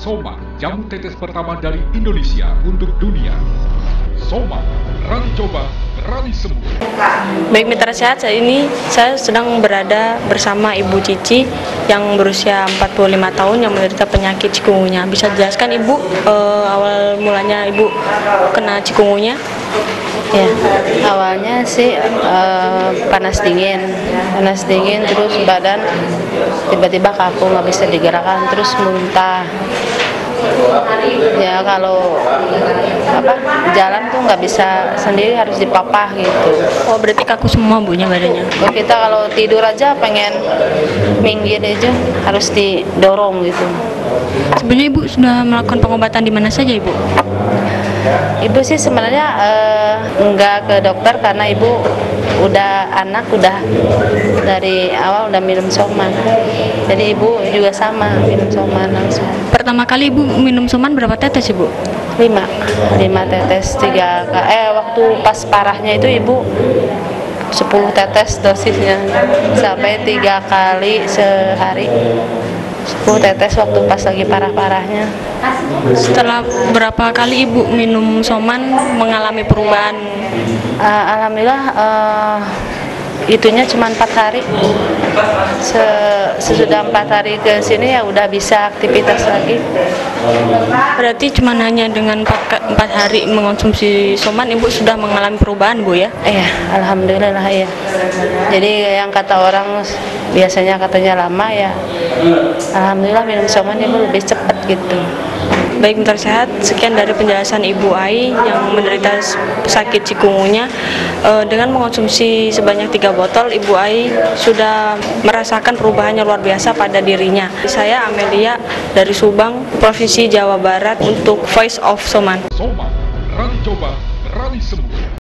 Soma, jamu tetes pertama dari Indonesia untuk dunia. Soma, berani coba, berani sembuh. Baik mitra sehat, saat ini saya sedang berada bersama Ibu Cici yang berusia 45 tahun yang menderita penyakit cikungunya. Bisa dijelaskan Ibu awal mulanya Ibu kena cikungunya? Ya, awalnya sih panas dingin terus badan tiba-tiba kaku, nggak bisa digerakkan, terus muntah. Ya kalau jalan tuh nggak bisa sendiri, harus dipapah gitu. Oh, berarti kaku semua Bunya badannya? Kita kalau tidur aja pengen minggir aja harus didorong gitu. Sebenarnya Ibu sudah melakukan pengobatan di mana saja Ibu? Ibu sih sebenarnya nggak ke dokter karena ibu udah dari awal udah minum Soman. Jadi ibu juga sama minum Soman langsung. Pertama kali Ibu minum Soman berapa tetes Ibu? 5 tetes, waktu pas parahnya itu ibu 10 tetes dosisnya sampai 3 kali sehari. 10 tetes waktu pas lagi parah-parahnya. Setelah berapa kali Ibu minum Soman mengalami perubahan? Alhamdulillah itunya cuma 4 hari. Sesudah 4 hari ke sini ya udah bisa aktivitas lagi. Berarti cuma hanya dengan 4 hari mengonsumsi Soman Ibu sudah mengalami perubahan Bu ya? Iya, alhamdulillah ya. Jadi yang kata orang biasanya katanya lama ya. Alhamdulillah minum Soman Ibu lebih cepat gitu. Baik mitra sehat, sekian dari penjelasan Ibu Ai yang menderita sakit cikungunya. Dengan mengonsumsi sebanyak 3 botol, Ibu Ai sudah merasakan perubahannya luar biasa pada dirinya. Saya Amelia dari Subang, Provinsi Jawa Barat untuk Voice of Soman. Soma, berani coba, berani sembuh.